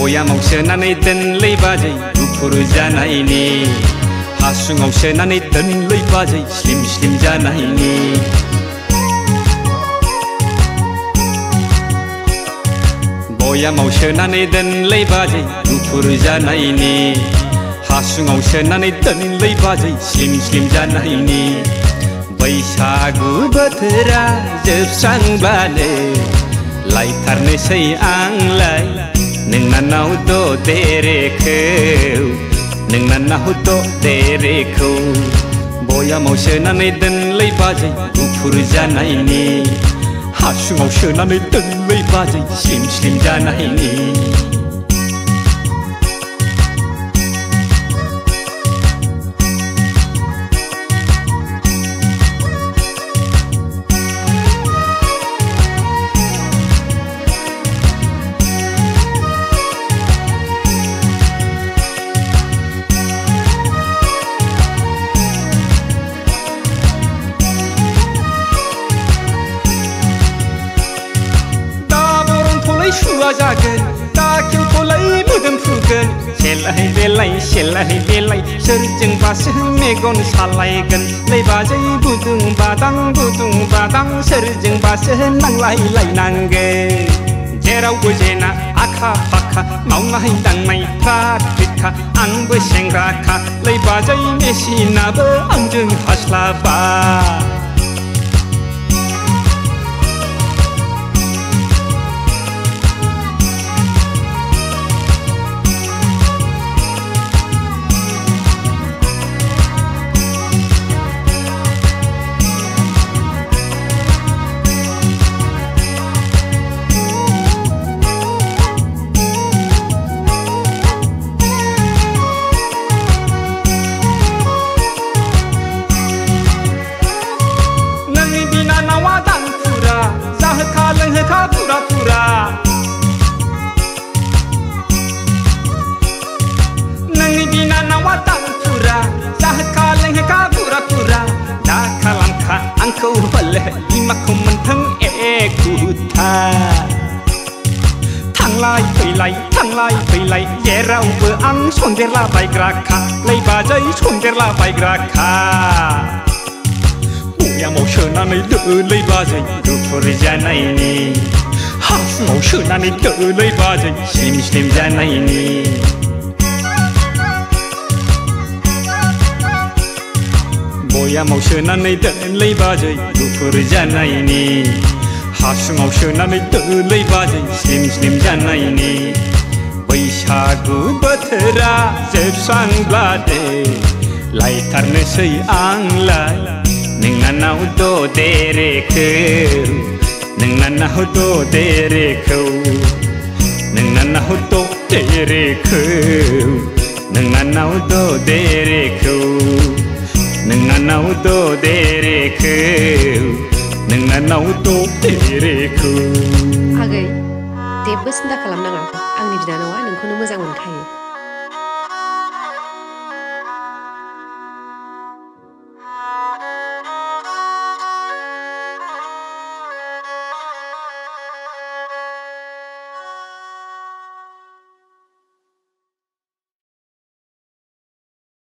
बयामाव सोनानै दोनलै बाजै गुफुर जानायनि हासुङाव सोनानै दोनलै बाजै स्लिम स्लिम जानायनि बयामाव सोनानै दोनलै बाजै गुफुर जानायनि हासुङाव सोनानै दोनलै बाजै स्लिम स्लिम जानायनि बैसागु बोथोरा जोबस्रांब्लानो लायथारनोसै आंलाय नोंनानाव ददेरेखौ नोंनानाव ददेरेखौ बयामाव सोनानै दोनलै बाजै गुफुर जानायनि हासुङाव सोनानै दोनलै बाजै स्लिम स्लिम जानायनि जागोन दाखेवखौलाय मोदोम फुगोन सेलाय बेलाय सोरजोंबासो मेगन सालायगोन लै बाजै बुदुं बादां सोरजोंबासो नांलायलायनांगोन जेरावबो जेना आखा फाखा मावनाय दांनाय फ्राद फ्रिदखा आंबो सेंग्राखा लै बाजै मेसिनाबो आंजों हास्लाबा नोंनि बिनानावा दांफुरा जाहोखा लोंहोखा पुरा दा खालामखा आंखौ हले बिमाखौ मोनथों एखुथा थांलाय फैलाय जेरावबो आं सन्देरला बायग्राखा लै बाजै सन्देरला बायग्राखा बयामाव सोनानै दोलै बाजै गुफुर जानायनि हासुङाव सोनानै दोलै बाजै स्लिम स्लिम जानायनि बयामाव सोनानै दोलै बाजै गुफुर जानायनि हासुङाव सोनानै दोलै बाजै स्लिम स्लिम जानायनि बैसागु बोथोरा जोबस्रांब्लादे लायथारनोसै आंलाय नोंनानाव ददेरेखौ नोंनानाव ददेरेखौ नोंनानाव ददेरेखौ नोंनानाव ददेरेखौ नोंनानाव ददेरेखौ नोंनानाव ददेरेखौ आगै जेबो सिन्था खालामनाङा आंनि बिनानावा नोंखौनो मोजां मोनखायो